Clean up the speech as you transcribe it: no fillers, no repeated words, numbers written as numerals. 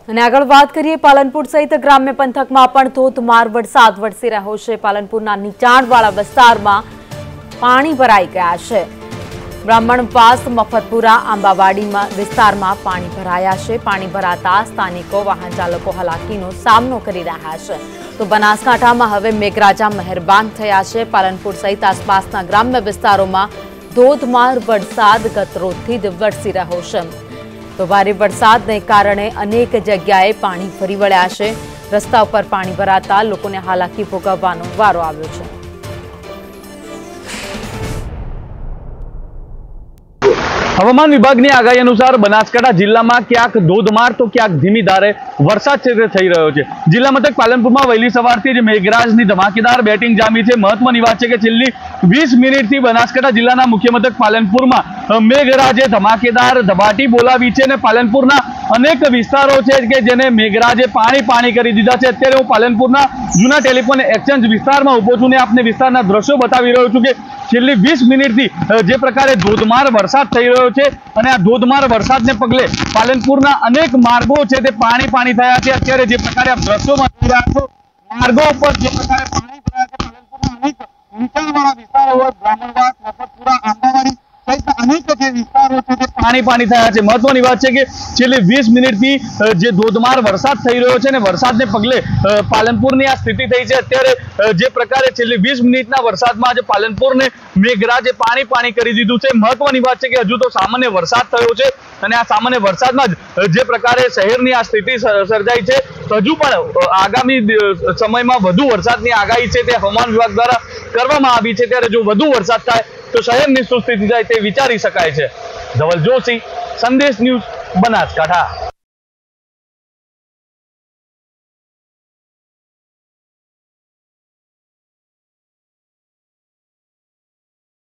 અને આગળ વાત કરીએ પાલનપુર સહિત ગ્રામ્ય પંથકમાં પણ ધોધમાર વરસાદ વરસી રહ્યો છે। પાલનપુરના નીચાણવાળા વિસ્તારમાં પાણી ભરાઈ ગયા છે। બ્રાહ્મણપાસ, મફતપુરા, આંબાવાડીમાં વિસ્તારમાં પાણી ભરાયા છે। પાણી ભરાતા સ્થાનિકો વાહન ચાલકો હાલાકીનો સામનો કરી રહ્યા છે। તો બનાસકાંઠામાં હવે મેઘરાજા મહેરબાન થયા છે। પાલનપુર સહિત આસપાસના ગ્રામ્ય વિસ્તારોમાં ધોધમાર વરસાદ ગતરોજથી જ વરસી રહ્યો છે। તો ભારે વરસાદને કારણે અનેક જગ્યાએ પાણી ફરી વળ્યા છે। રસ્તા ઉપર પાણી ભરાતા લોકોને હાલાકી ભોગવવાનો વારો આવ્યો છે। હવામાન વિભાગની આગાહી અનુસાર બનાસકાંઠા જિલ્લામાં ક્યાંક ધોધમાર તો ક્યાંક ધીમી ધારે વરસાદ છે તે થઈ રહ્યો છે। જિલ્લા મથક પાલનપુરમાં વહેલી સવારથી જ મેઘરાજની ધમાકેદાર બેટિંગ જામી છે। મહત્વની વાત છે કે છેલ્લી 20 મિનિટથી બનાસકાંઠા જિલ્લાના મુખ્ય મથક પાલનપુરમાં મેઘરાજે ધમાકેદાર ધબાટી બોલાવી છે અને પાલનપુરના અનેક વિસ્તારો છે કે જેને મેઘરાજે પાણી કરી દીધા છે। અત્યારે હું પાલનપુરના જૂના ટેલિફોન એક્સચેન્જ વિસ્તારમાં ઉભો છું ને આપને વિસ્તારના દ્રશ્યો બતાવી રહ્યો છું કે છેલ્લી 20 મિનિટથી જે પ્રકારે ધોધમાર વરસાદ થઈ રહ્યો છે અને આ ધોધમાર વરસાદને પગલે પાલનપુરના અનેક માર્ગો છે તે પાણી થયા છે। અત્યારે જે પ્રકારે આપ દ્રશ્યોમાં જોઈ રહ્યા છો માર્ગો ઉપર જે પ્રકારે પાણી ભરાયા છે પાલનપુરના અનેક નીચાણવાળા વિસ્તારો હોય બ્રાહ્મણવાસ, મફતપુરા, આંબાવાડી સહિત અનેક જે વિસ્તારો છે તે પાણી થયા છે। મહત્વની વાત છે કે છેલ્લી 20 મિનિટથી જે ધોધમાર વરસાદ થઈ રહ્યો છે ને વરસાદને પગલે પાલનપુરની આ સ્થિતિ થઈ છે। અત્યારે જે પ્રકારે છેલ્લી 20 મિનિટના વરસાદમાં આજે પાલનપુરને મેઘરાજે પાણી કરી દીધું છે। મહત્વની વાત છે કે હજુ તો સામાન્ય વરસાદ થયો છે અને આ સામાન્ય વરસાદમાં જ જે પ્રકારે શહેરની આ સ્થિતિ સર્જાઈ છે હજુ પણ આગામી સમયમાં વધુ વરસાદની આગાહી છે તે હવામાન વિભાગ દ્વારા કરવામાં આવી છે। ત્યારે જો વધુ વરસાદ થાય તો શહેરની શું સ્થિતિ થાય તે વિચારી શકાય છે। ધવલ જોશી, સંદેશ ન્યૂઝ, બનાસકાંઠા।